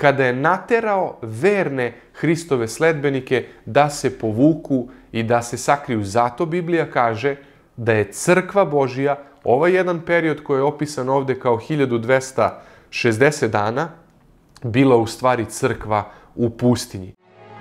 kada je naterao verne Hristove sledbenike da se povuku i da se sakriju. Zato Biblija kaže da je crkva Božija, ovaj jedan period koji je opisan ovde kao 1260 dana, bila u stvari crkva u pustinji.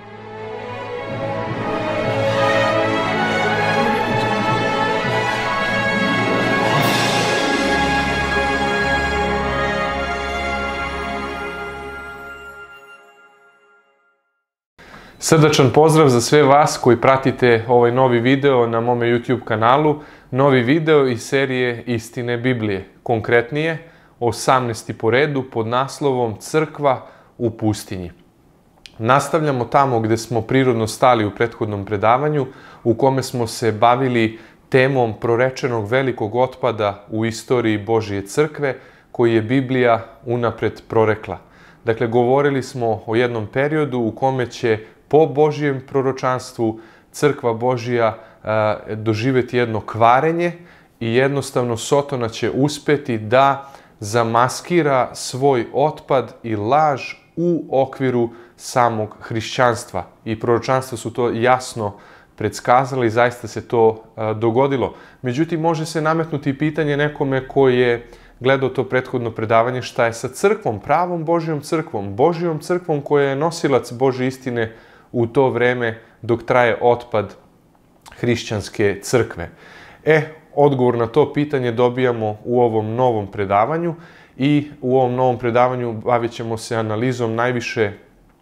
Srdačan pozdrav za sve vas koji pratite ovaj novi video na mome YouTube kanalu. Novi video iz serije Istine Biblije. Konkretnije, 18. po redu pod naslovom Crkva u pustinji. Nastavljamo tamo gde smo prirodno stali u prethodnom predavanju, u kome smo se bavili temom prorečenog velikog otpada u istoriji Božije crkve, koji je Biblija unapred prorekla. Dakle, govorili smo o jednom periodu u kome će po Božijem proročanstvu crkva Božija doživjeti jedno kvarenje i jednostavno Sotona će uspeti da zamaskira svoj otpad i laž u okviru samog hrišćanstva. I proročanstva su to jasno predskazali i zaista se to dogodilo. Međutim, može se nametnuti pitanje nekome koji je gledao to prethodno predavanje, šta je sa crkvom, pravom Božijom crkvom koja je nosilac Božje istine u to vreme dok traje otpad hrišćanske crkve. Odgovor na to pitanje dobijamo u ovom novom predavanju i u ovom novom predavanju bavit ćemo se analizom najviše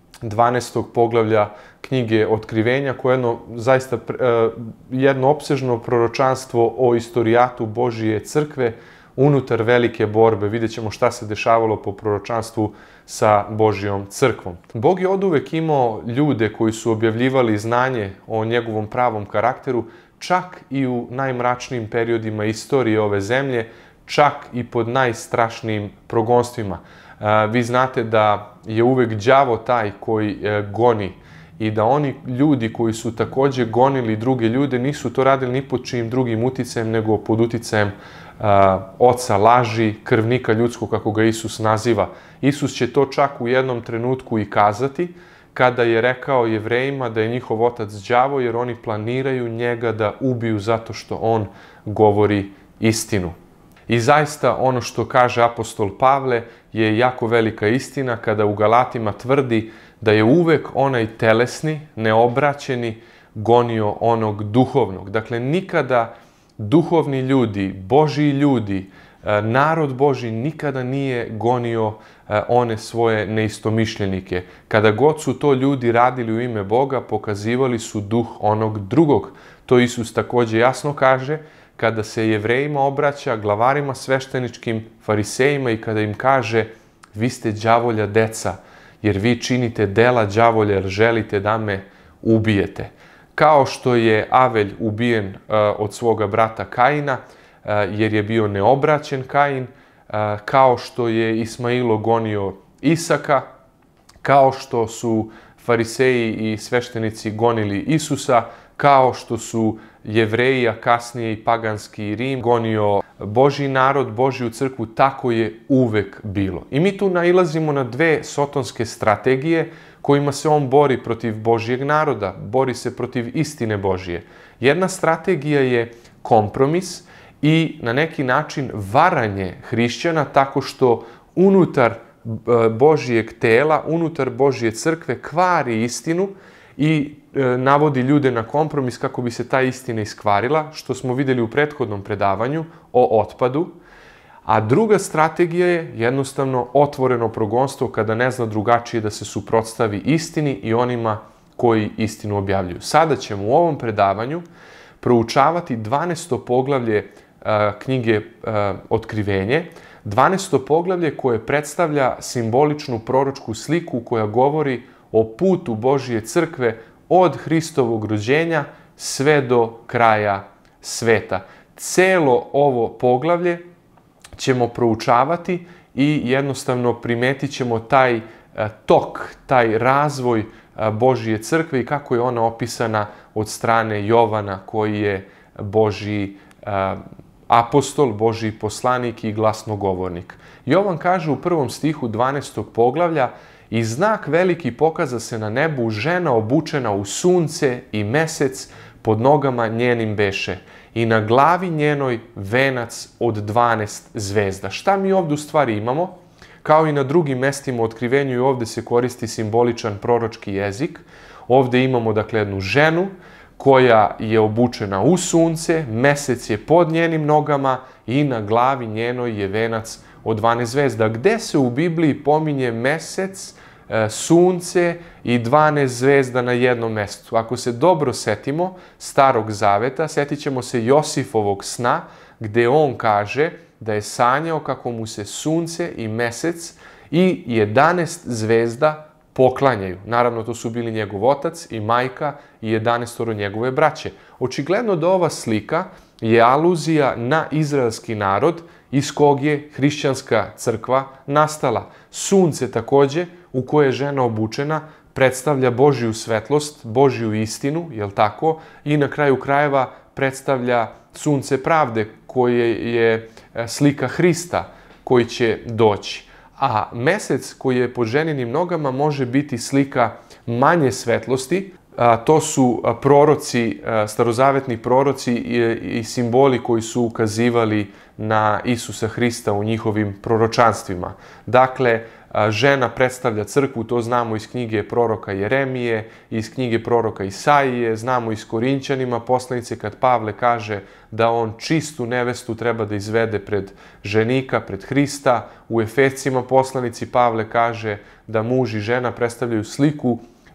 12. poglavlja knjige Otkrivenja, koje je zaista jedno opsežno proročanstvo o istorijatu Božije crkve unutar velike borbe. Vidjet ćemo šta se dešavalo po proročanstvu sa Božijom crkvom. Bog je oduvek imao ljude koji su objavljivali znanje o njegovom pravom karakteru, čak i u najmračnijim periodima istorije ove zemlje, čak i pod najstrašnijim progonstvima. Vi znate da je uvek đavo taj koji goni i da oni ljudi koji su takođe gonili druge ljude nisu to radili ni pod čijim drugim uticajem, nego pod uticajem oca laži, krvnika ljudskog, kako ga Isus naziva. Isus će to čak u jednom trenutku i kazati, kada je rekao Jevrejima da je njihov otac đavo, jer oni planiraju njega da ubiju zato što on govori istinu. I zaista ono što kaže apostol Pavle je jako velika istina kada u Galatima tvrdi da je uvek onaj telesni, neobraćeni, gonio onog duhovnog. Dakle, nikada duhovni ljudi, Božji ljudi, narod Božji nikada nije gonio one svoje neistomišljenike. Kada god su to ljudi radili u ime Boga, pokazivali su duh onog drugog. To Isus takođe jasno kaže kada se Jevrejima obraća, glavarima svešteničkim, farisejima, i kada im kaže: vi ste đavolja deca, jer vi činite dela đavolja, jer želite da me ubijete. Kao što je Avelj ubijen od svoga brata Kaina, jer je bio neobraćen Kain, kao što je Ismailo gonio Isaka, kao što su fariseji i sveštenici gonili Isusa, kao što su Jevreji, a kasnije i paganski Rim gonio Božji narod, Božju crkvu, tako je uvek bilo. I mi tu nailazimo na dve sotonske strategije kojima se on bori protiv Božjeg naroda, bori se protiv istine Božje. Jedna strategija je kompromis i na neki način varanje hrišćana tako što unutar Božjeg tela, unutar Božje crkve kvari istinu i navodi ljude na kompromis kako bi se ta istina iskvarila, što smo vidjeli u prethodnom predavanju o otpadu. A druga strategija je jednostavno otvoreno progonstvo kada ne zna drugačije da se suprotstavi istini i onima koji istinu objavljuju. Sada ćemo u ovom predavanju proučavati 12. poglavlje knjige Otkrivenje, 12. poglavlje koje predstavlja simboličnu proročku sliku koja govori o putu Božje crkve od Hristovog rođenja sve do kraja sveta. Celo ovo poglavlje ćemo proučavati i jednostavno primetit ćemo taj tok, taj razvoj Božje crkve i kako je ona opisana od strane Jovana, koji je Božji apostol, Božji poslanik i glasnogovornik. Jovan kaže u 1. stihu 12. poglavlja: I znak veliki pokaza se na nebu, žena obučena u sunce i mesec, pod nogama njenim beše. I na glavi njenoj venac od 12 zvezda. Šta mi ovdje u stvari imamo? Kao i na drugim mestima u otkrivenju, i ovdje se koristi simboličan proročki jezik. Ovdje imamo dakle jednu ženu koja je obučena u sunce, mesec je pod njenim nogama i na glavi njenoj je venac od 12 zvezda. Gde se u Bibliji pominje mesec, sunce i 12 zvezda na jednom mestu? Ako se dobro setimo Starog Zaveta, setit ćemo se Josifovog sna, gde on kaže da je sanjao kako mu se sunce i mesec i 11 zvezda poklanjaju. Naravno, to su bili njegov otac i majka i 11 njegove braće. Očigledno da ova slika je aluzija na izraelski narod iz kog je hrišćanska crkva nastala. Sunce takođe, u koje je žena obučena, predstavlja Božju svetlost, Božju istinu, jel tako? I na kraju krajeva predstavlja sunce pravde, koje je slika Hrista koji će doći. A mesec koji je pod ženinim nogama može biti slika manje svetlosti. To su proroci, starozavetni proroci i simboli koji su ukazivali na Isusa Hrista u njihovim proročanstvima. Dakle, žena predstavlja crkvu, to znamo iz knjige proroka Jeremije, iz knjige proroka Isaije, znamo iz Korinćanima poslanice kad Pavle kaže da on čistu nevestu treba da izvede pred ženika, pred Hrista. U Efescima poslanici Pavle kaže da muž i žena predstavljaju sliku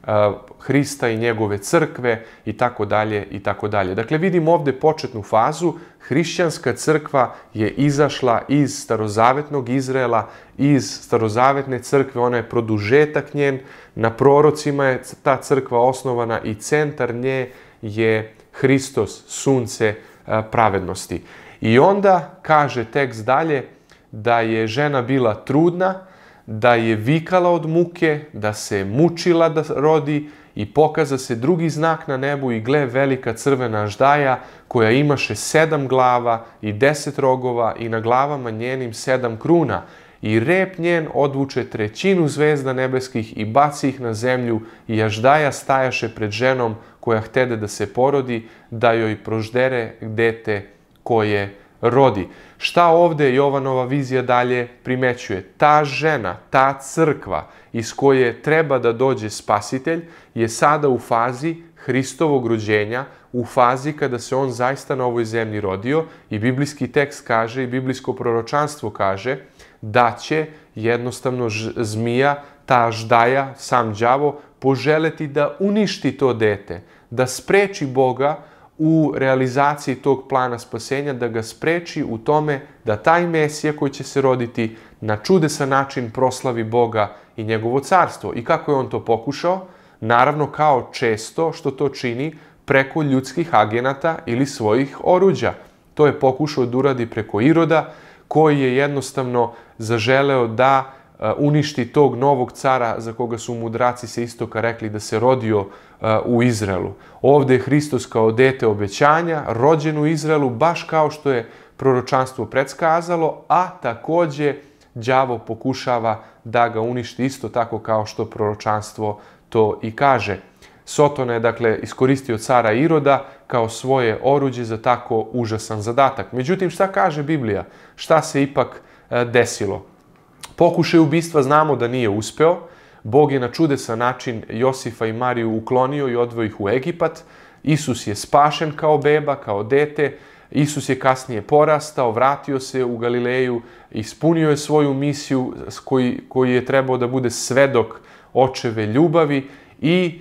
Hrista i njegove crkve i tako dalje i tako dalje. Dakle, vidimo ovdje početnu fazu. Hrišćanska crkva je izašla iz starozavetnog Izraela, iz starozavetne crkve, ona je produžetak njen, na prorocima je ta crkva osnovana i centar nje je Hristos, sunce pravednosti. I onda kaže tekst dalje da je žena bila trudna, da je vikala od muke, da se mučila da rodi i pokaza se drugi znak na nebu i gle velika crvena aždaja koja imaše 7 glava i 10 rogova i na glavama njenim 7 kruna. I rep njen odvuče 1/3 zvezda nebeskih i baci ih na zemlju i aždaja stajaše pred ženom koja htede da se porodi, da joj proždere dete koje rodi. Šta ovdje Jovanova vizija dalje primećuje? Ta žena, ta crkva iz koje treba da dođe spasitelj je sada u fazi Hristovog rođenja, u fazi kada se on zaista na ovoj zemlji rodio i biblijski tekst kaže i biblijsko proročanstvo kaže da će jednostavno zmija, ta aždaja, sam đavo, poželeti da uništi to dete, da spreči Boga u realizaciji tog plana spasenja, da ga spreči u tome da taj Mesija koji će se roditi na čudesan način proslavi Boga i njegovo carstvo. I kako je on to pokušao? Naravno, kao često što to čini preko ljudskih agenata ili svojih oruđa. To je pokušao da uradi preko Iroda, koji je jednostavno zaželeo da uništi tog novog cara za koga su mudraci sa istoka rekli da se rodio u Izraelu. Ovdje je Hristos kao dete obećanja, rođen u Izraelu, baš kao što je proročanstvo predskazalo, a također đavo pokušava da ga uništi isto tako kao što proročanstvo to i kaže. Sotona je dakle iskoristio cara Iroda kao svoje oruđe za tako užasan zadatak. Međutim, šta kaže Biblija? Šta se ipak desilo? Pokušaj ubistva znamo da nije uspeo. Bog je na čudesan način Josifa i Mariju uklonio i odveo ih u Egipat. Isus je spašen kao beba, kao dete. Isus je kasnije porastao, vratio se u Galileju, ispunio je svoju misiju koji je trebao da bude svedok očeve ljubavi i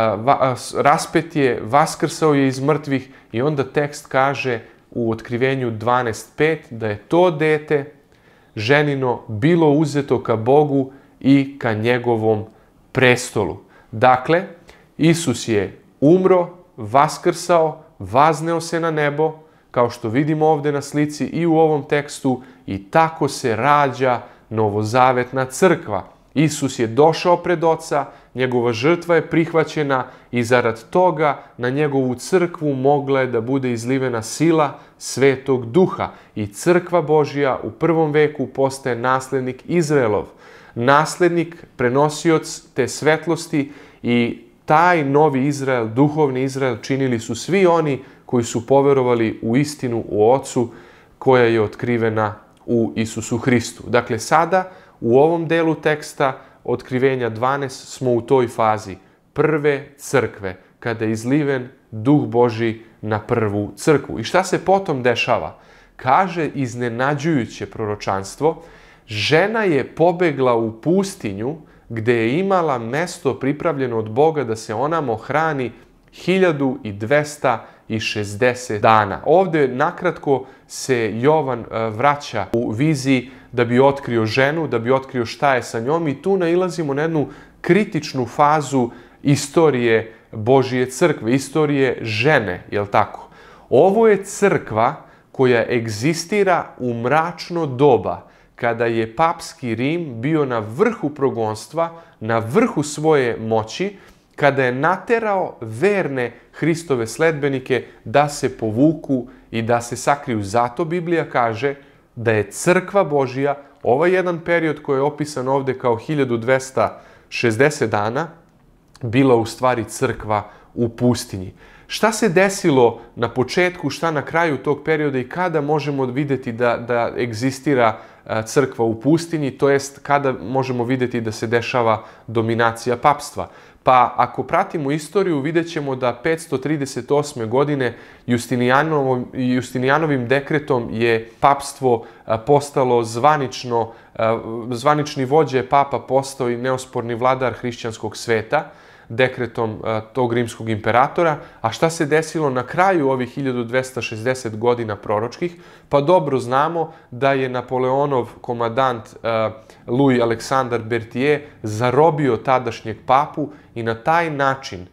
raspet je, vaskrsao je iz mrtvih i onda tekst kaže u Otkrivenju 12.5 da je to dete ženino bilo uzeto ka Bogu i ka njegovom prestolu. Dakle, Isus je umro, vaskrsao, vazneo se na nebo, kao što vidimo ovdje na slici i u ovom tekstu, i tako se rađa novozavetna crkva. Isus je došao pred Oca, njegova žrtva je prihvaćena i zarad toga na njegovu crkvu mogla je da bude izlivena sila Svetog Duha i crkva Božja u prvom veku postaje naslednik Izraelov. naslednik, prenosioc te svetlosti i taj novi Izrael, duhovni Izrael, činili su svi oni koji su poverovali u istinu o Ocu koja je otkrivena u Isusu Hristu. Dakle, sada u ovom delu teksta Otkrivenja 12 smo u toj fazi prve crkve, kada je izliven Duh Božji na prvu crkvu. I šta se potom dešava? Kaže iznenađujuće proročanstvo, žena je pobegla u pustinju gde je imala mesto pripravljeno od Boga da se onamo hrani 1260 dana. Ovdje nakratko se Jovan vraća u viziji da bi otkrio ženu, da bi otkrio šta je sa njom i tu nailazimo na jednu kritičnu fazu istorije Božje crkve, istorije žene, jel tako? Ovo je crkva koja egzistira u mračno doba, kada je papski Rim bio na vrhu progonstva, na vrhu svoje moći, kada je naterao verne Hristove sledbenike da se povuku i da se sakriju. Zato Biblija kaže da je crkva Božja, ovaj jedan period koji je opisan ovdje kao 1260 dana, bila u stvari crkva u pustinji. Šta se desilo na početku, šta na kraju tog perioda i kada možemo vidjeti da egzistira crkva u pustinji, to jest kada možemo vidjeti da se dešava dominacija papstva? Pa ako pratimo istoriju, vidjet ćemo da 538. godine Justinijanovim dekretom je papstvo postalo zvanični vođa je papa postao i neosporni vladar hrišćanskog sveta, dekretom tog rimskog imperatora. A šta se desilo na kraju ovih 1260 godina proročkih? Pa dobro znamo da je Napoleonov komadant Louis Aleksandar Berthier zarobio tadašnjeg papu i na taj način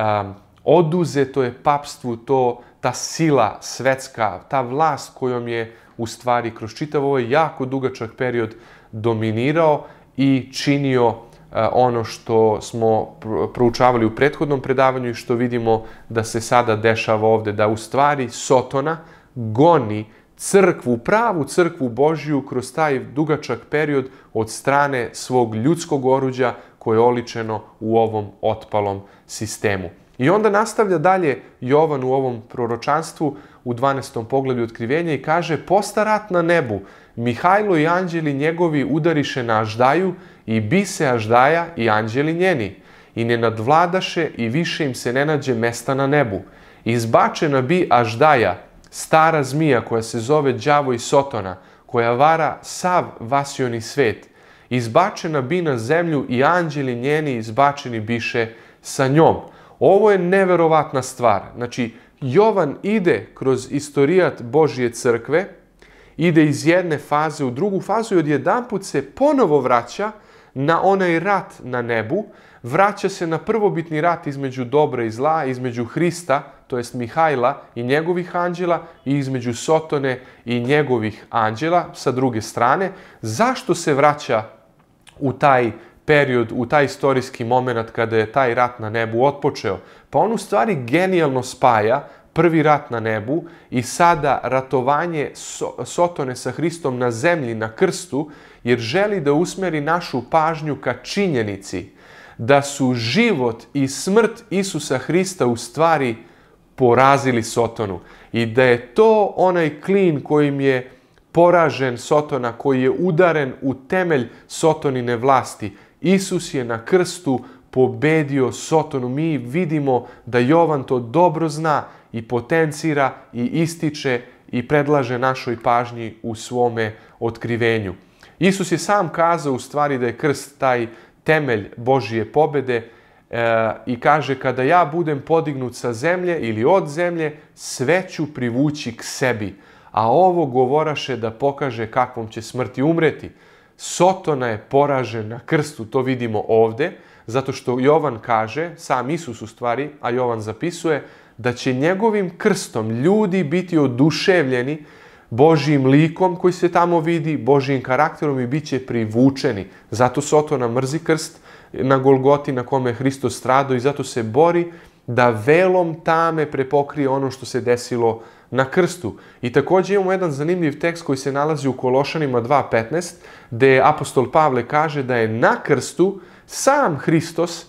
oduzeto je papstvu ta sila svetska, ta vlast kojom je u stvari kroz čitav ovaj jako dugačak period dominirao i činio ono što smo proučavali u prethodnom predavanju i što vidimo da se sada dešava ovdje, da u stvari Sotona goni crkvu, pravu crkvu Božju kroz taj dugačak period od strane svog ljudskog oruđa koje je oličeno u ovom otpalom sistemu. I onda nastavlja dalje Jovan u ovom proročanstvu u 12. poglavlju Otkrivenja i kaže: posta rat na nebu, Mihajlo i anđeli njegovi udariše na Aždaju i bise Aždaja i anđeli njeni. I ne nadvladaše i više im se ne nađe mesta na nebu. Izbačena bi Aždaja, stara zmija koja se zove đavo i Sotona, koja vara sav vasioni svet. Izbačena bi na zemlju i anđeli njeni izbačeni biše sa njom. Ovo je neverovatna stvar. Znači, Jovan ide kroz istorijat Božje crkve, ide iz jedne faze u drugu fazu i odjedanput se ponovo vraća na onaj rat na nebu, vraća se na prvobitni rat između dobra i zla, između Hrista, to jest Mihajla i njegovih anđela, i između Sotone i njegovih anđela sa druge strane. Zašto se vraća u taj period, u taj istorijski moment kada je taj rat na nebu otpočeo? Pa on u stvari genijalno spaja prvi rat na nebu i sada ratovanje Sotone sa Hristom na zemlji, na krstu, jer želi da usmeri našu pažnju ka činjenici da su život i smrt Isusa Hrista u stvari porazili Sotonu i da je to onaj klin kojim je poražen Sotona, koji je udaren u temelj Sotonine vlasti. Isus je na krstu pobedio Sotonu. Mi vidimo da Jovan to dobro zna i potencira i ističe i predlaže našoj pažnji u svome otkrivenju. Isus je sam kazao u stvari da je krst taj temelj Božje pobede i kaže: kada ja budem podignut sa zemlje ili od zemlje, sve ću privući k sebi. A ovo govoraše da pokaže kakvom će smrti umreti. Sotona je poražen na krstu, to vidimo ovdje, zato što Jovan kaže, sam Isus u stvari, a Jovan zapisuje, da će njegovim krstom ljudi biti oduševljeni Božjim likom koji se tamo vidi, Božjim karakterom i bit će privučeni. Zato Sotona mrzi krst na Golgoti na kome je Hristos stradao i zato se bori da velom tame prepokrije ono što se desilo na krstu. I također imamo jedan zanimljiv tekst koji se nalazi u Kološanima 2.15, gdje apostol Pavle kaže da je na krstu sam Hristos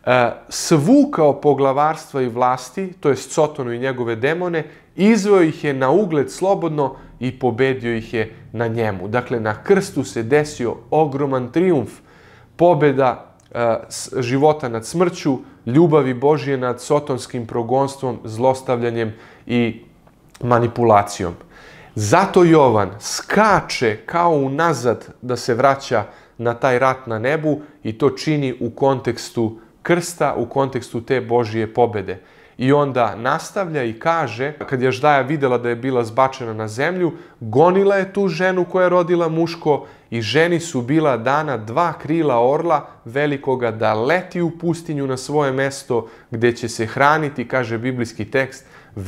svukao poglavarstva i vlasti, to je Sotonu i njegove demone, izveo ih je na ugled slobodno i pobedio ih je na njemu. Dakle, na krstu se desio ogroman trijumf, pobjeda života nad smrću, ljubavi Božje nad sotonskim progonstvom, zlostavljanjem i manipulacijom. Zato Jovan skače kao unazad da se vraća na taj rat na nebu i to čini u kontekstu krsta, u kontekstu te Božje pobjede. I onda nastavlja i kaže, kad je Ždaja vidjela da je bila zbačena na zemlju, gonila je tu ženu koja je rodila muško i ženi su bila dana 2 krila orla velikoga da leti u pustinju na svoje mesto gdje će se hraniti, kaže biblijski tekst,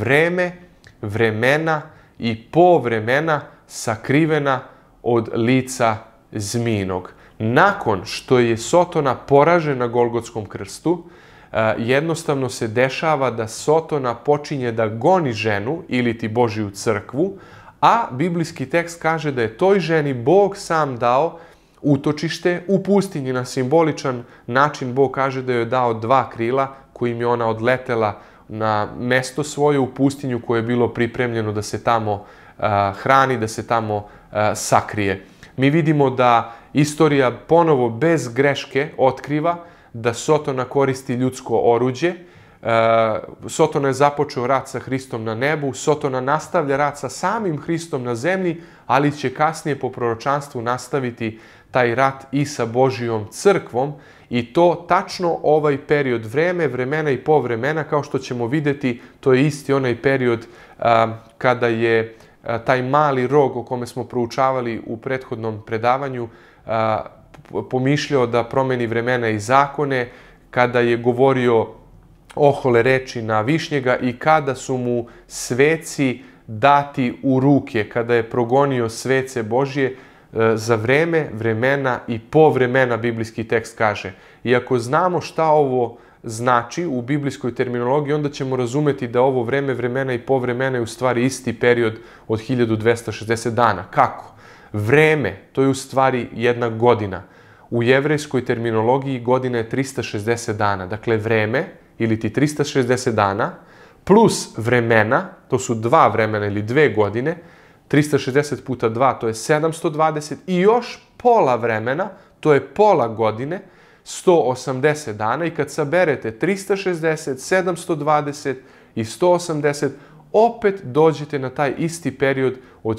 vremena i povremena sakrivena od lica zmijinog. Nakon što je Sotona poražen na Golgotskom krstu, jednostavno se dešava da Sotona počinje da goni ženu ili ti Božju crkvu, a biblijski tekst kaže da je toj ženi Bog sam dao utočište u pustinji. Na simboličan način Bog kaže da joj je dao 2 krila kojim je ona odletela na mesto svoje u pustinju koje je bilo pripremljeno da se tamo hrani, da se tamo sakrije. Mi vidimo da istorija ponovo bez greške otkriva da Sotona koristi ljudsko oruđe. Sotona je započeo rat sa Hristom na nebu, Sotona nastavlja rat sa samim Hristom na zemlji, ali će kasnije po proročanstvu nastaviti taj rat i sa Božjom crkvom i to tačno ovaj period vremena i povremena, kao što ćemo vidjeti, to je isti onaj period kada je taj mali rog o kome smo proučavali u prethodnom predavanju pomišljao da promeni vremena i zakone, kada je govorio ohole reči na višnjega i kada su mu sveci dati u ruke, kada je progonio svece Božje za vremena i povremena, biblijski tekst kaže. I ako znamo šta ovo znači u biblijskoj terminologiji, onda ćemo razumeti da ovo vremena i povremena je u stvari isti period od 1260 dana. Kako? Vreme, to je u stvari jedna godina. U jevrejskoj terminologiji godina je 360 dana. Dakle, vreme ili ti 360 dana plus vremena, to su 2 vremena ili 2 godine, 360 puta 2 to je 720 i još pola vremena, to je pola godine, 180 dana i kad saberete 360, 720 i 180, opet dođete na taj isti period od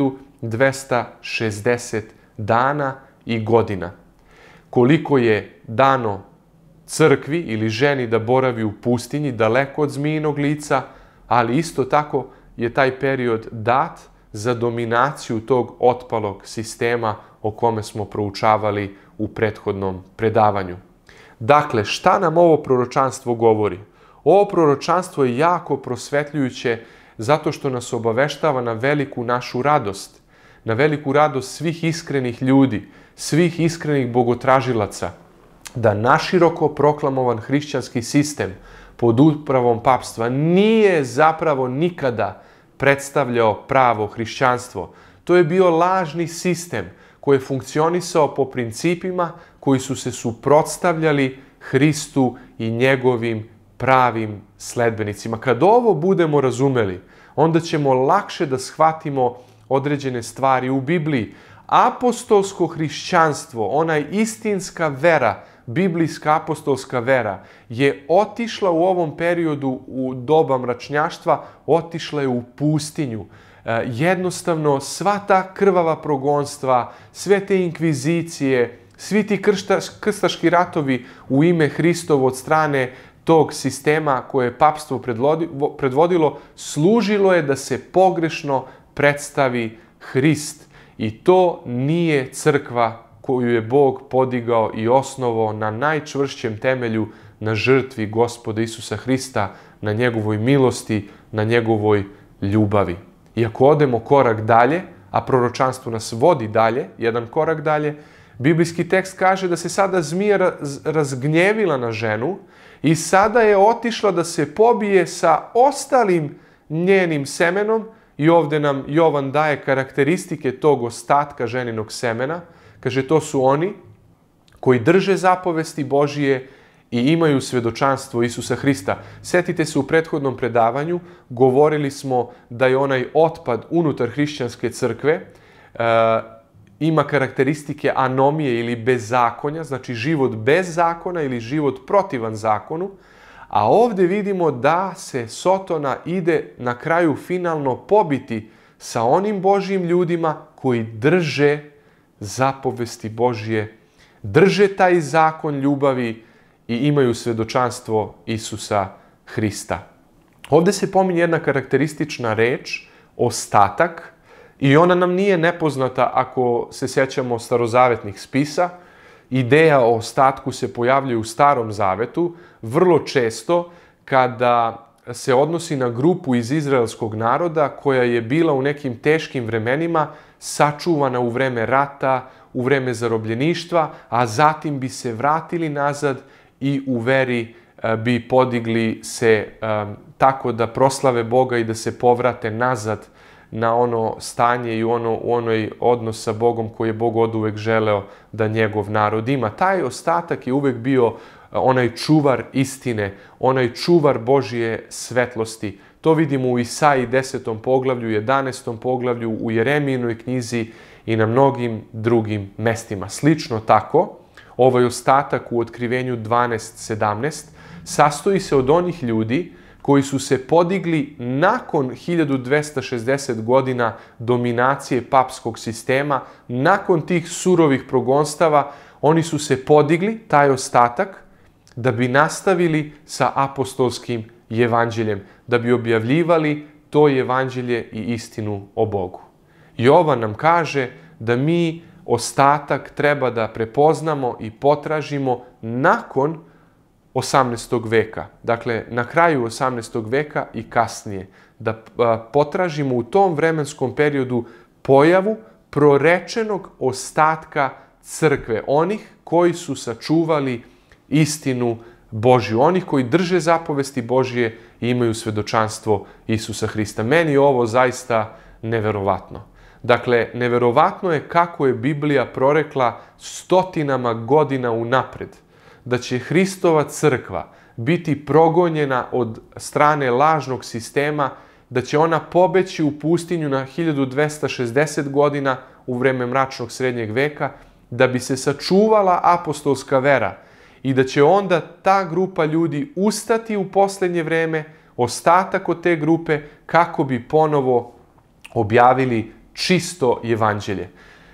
1260 dana i godina. Koliko je dano crkvi ili ženi da boravi u pustinji, daleko od zmijinog lica, ali isto tako je taj period dat za dominaciju tog otpalog sistema o kome smo proučavali u prethodnom predavanju. Dakle, šta nam ovo proročanstvo govori? Ovo proročanstvo je jako prosvetljujuće zato što nas obaveštava na veliku našu radost, na veliku radost svih iskrenih ljudi, svih iskrenih bogotražilaca, da naširoko proklamovan hrišćanski sistem pod upravom papstva nije zapravo nikada predstavljao pravo hrišćanstvo. To je bio lažni sistem koji je funkcionisao po principima koji su se suprotstavljali Hristu i njegovim pravim sledbenicima. Kad ovo budemo razumeli, onda ćemo lakše da shvatimo određene stvari u Bibliji. Apostolsko hrišćanstvo, ona istinska vera, biblijska apostolska vera, je otišla u ovom periodu u doba mračnjaštva, otišla je u pustinju. Jednostavno, sva ta krvava progonstva, sve te inkvizicije, svi ti krstaški ratovi u ime Hristovo od strane tog sistema koje je papstvo predvodilo, služilo je da se pogrešno predstavi Hrist. I to nije crkva koju je Bog podigao i osnovao na najčvršćem temelju, na žrtvi Gospoda Isusa Hrista, na njegovoj milosti, na njegovoj ljubavi. I ako odemo korak dalje, a proročanstvo nas vodi dalje, jedan korak dalje, biblijski tekst kaže da se sada zmija razgnjevila na ženu i sada je otišla da se pobije sa ostalim njenim semenom i ovde nam Jovan daje karakteristike tog ostatka ženinog semena. Kaže, to su oni koji drže zapovesti Božije i imaju svedočanstvo Isusa Hrista. Setite se, u prethodnom predavanju govorili smo da je onaj otpad unutar hrišćanske crkve ima karakteristike anomije ili bezakonja, znači život bez zakona ili život protivan zakonu, a ovde vidimo da se Sotona ide na kraju finalno pobiti sa onim Božjim ljudima koji drže zapovesti Božje, drže taj zakon ljubavi i imaju svedočanstvo Isusa Hrista. Ovde se pominje jedna karakteristična reč, ostatak, i ona nam nije nepoznata ako se sjećamo starozavetnih spisa. Ideja o ostatku se pojavljuje u Starom zavetu vrlo često kada se odnosi na grupu iz izraelskog naroda koja je bila u nekim teškim vremenima, sačuvana u vreme rata, u vreme zarobljeništva, a zatim bi se vratili nazad i u veri bi podigli se tako da proslave Boga i da se povrate nazad na ono stanje i u onoj odnos sa Bogom koji je Bog oduvek želeo da njegov narod ima. Taj ostatak je uvek bio onaj čuvar istine, onaj čuvar Božje svetlosti. To vidimo u Isaiji 10. poglavlju, 11. poglavlju, u Jeremijinoj knjizi i na mnogim drugim mestima. Slično tako, ovaj ostatak u Otkrivenju 12:17 sastoji se od onih ljudi koji su se podigli nakon 1260 godina dominacije papskog sistema, nakon tih surovih progonstava, oni su se podigli, taj ostatak, da bi nastavili sa apostolskim evanđeljem, da bi objavljivali to evanđelje i istinu o Bogu. Jovan nam kaže da mi ostatak treba da prepoznamo i potražimo nakon 18. veka. Dakle, na kraju 18. veka i kasnije. Da potražimo u tom vremenskom periodu pojavu prorečenog ostatka crkve. Onih koji su sačuvali istinu Božju. Onih koji drže zapovesti Božje i imaju svedočanstvo Isusa Hrista. Meni je ovo zaista neverovatno. Dakle, neverovatno je kako je Biblija prorekla stotinama godina unapred da će Hristova crkva biti progonjena od strane lažnog sistema, da će ona pobeći u pustinju na 1260 godina u vreme mračnog srednjeg veka, da bi se sačuvala apostolska vera i da će onda ta grupa ljudi ustati u posljednje vreme, ostatak od te grupe, kako bi ponovo objavili čisto evanđelje.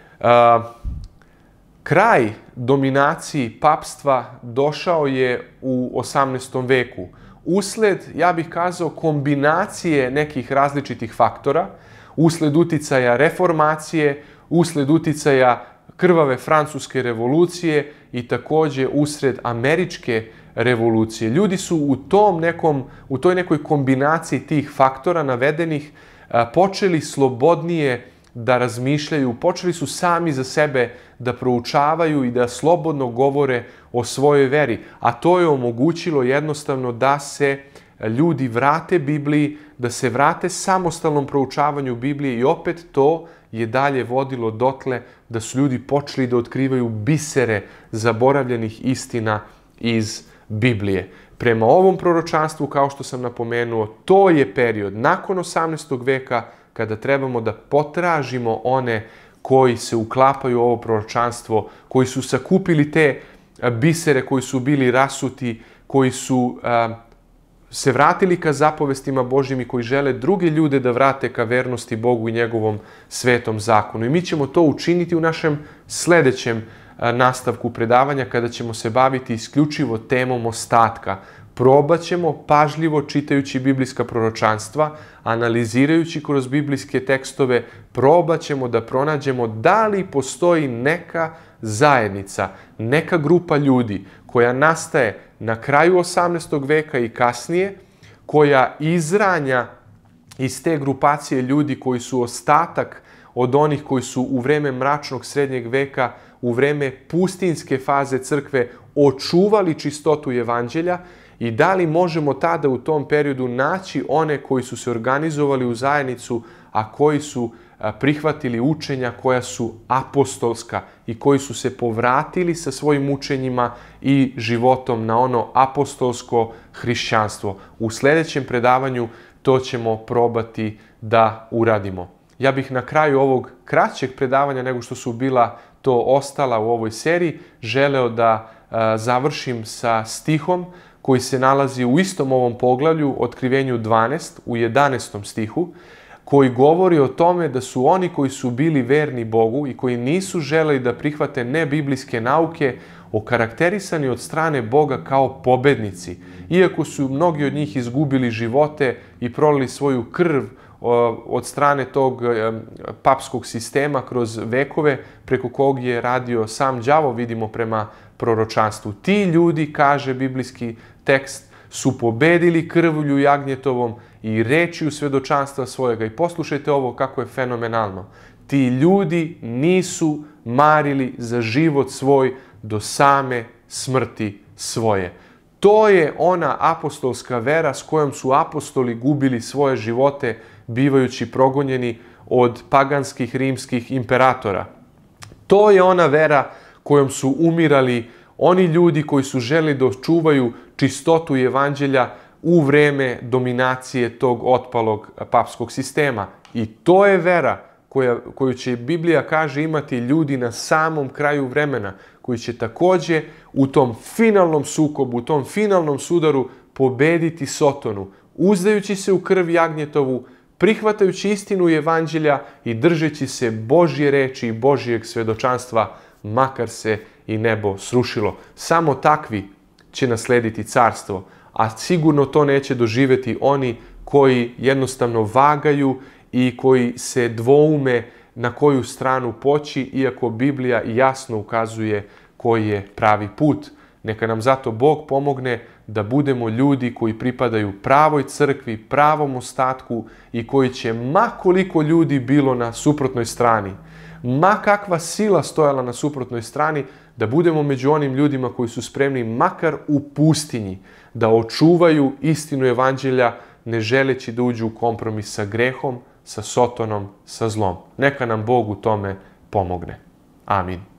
Kraj dominaciji papstva došao je u 18. veku. Usled, ja bih kazao, kombinacije nekih različitih faktora, usled uticaja reformacije, usled uticaja krvave francuske revolucije i također usred američke revolucije. Ljudi su u toj nekoj kombinaciji tih faktora navedenih počeli slobodnije da razmišljaju, počeli su sami za sebe da proučavaju i da slobodno govore o svojoj veri. A to je omogućilo jednostavno da se ljudi vrate Bibliji, da se vrate samostalnom proučavanju Biblije i opet to je dalje vodilo dotle da su ljudi počeli da otkrivaju bisere zaboravljenih istina iz Biblije. Prema ovom proročanstvu, kao što sam napomenuo, to je period nakon 18. veka kada trebamo da potražimo one koji se uklapaju u ovo proročanstvo, koji su sakupili te bisere koji su bili rasuti, koji su se vratili ka zapovestima Božjim i koji žele druge ljude da vrate ka vernosti Bogu i njegovom svetom zakonu. I mi ćemo to učiniti u našem sledećem nastavku predavanja kada ćemo se baviti isključivo temom ostatka. Probat ćemo pažljivo čitajući biblijska proročanstva, analizirajući kroz biblijske tekstove, probat ćemo da pronađemo da li postoji neka zajednica, neka grupa ljudi koja nastaje na kraju 18. veka i kasnije, koja izranja iz te grupacije ljudi koji su ostatak od onih koji su u vreme mračnog srednjeg veka, u vreme pustinske faze crkve očuvali čistotu evanđelja I da li možemo tada u tom periodu naći one koji su se organizovali u zajednicu, a koji su prihvatili učenja koja su apostolska i koji su se povratili sa svojim učenjima i životom na ono apostolsko hrišćanstvo. U sljedećem predavanju to ćemo probati da uradimo. Ja bih na kraju ovog kraćeg predavanja, nego što su bila to ostala u ovoj seriji, želeo da završim sa stihom koji se nalazi u istom ovom poglavlju, Otkrivenju 12, u 11. stihu, koji govori o tome da su oni koji su bili verni Bogu i koji nisu želeli da prihvate nebiblijske nauke okarakterisani od strane Boga kao pobednici. Iako su mnogi od njih izgubili živote i prolili svoju krv od strane tog papskog sistema kroz vekove, preko kog je radio sam đavo, vidimo prema proročanstvu. Ti ljudi, kaže biblijski tekst, su pobedili krvlju jagnjetovom i rečju svedočanstva svojega. I poslušajte ovo kako je fenomenalno. Ti ljudi nisu marili za život svoj do same smrti svoje. To je ona apostolska vera s kojom su apostoli gubili svoje živote bivajući progonjeni od paganskih rimskih imperatora. To je ona vera kojom su umirali oni ljudi koji su želeli da očuvaju čistotu evanđelja u vreme dominacije tog otpalog papskog sistema. I to je vera koju će Biblija, kaže, imati ljudi na samom kraju vremena, koji će također u tom finalnom sukobu, u tom finalnom sudaru pobediti Sotonu, uzdajući se u krv jagnjetovu, prihvatajući istinu evanđelja i držeći se Božje reči i Božjeg svedočanstva, makar se i nebo srušilo. Samo takvi će naslediti carstvo, a sigurno to neće doživjeti oni koji jednostavno vagaju i koji se dvoume na koju stranu poći, iako Biblija jasno ukazuje koji je pravi put. Neka nam zato Bog pomogne da budemo ljudi koji pripadaju pravoj crkvi, pravom ostatku i koji će, ma koliko ljudi bilo na suprotnoj strani, ma kakva sila stojala na suprotnoj strani, da budemo među onim ljudima koji su spremni makar u pustinji da očuvaju istinu evanđelja, ne želeći da uđu u kompromis sa grehom, sa Sotonom, sa zlom. Neka nam Bog u tome pomogne. Amin.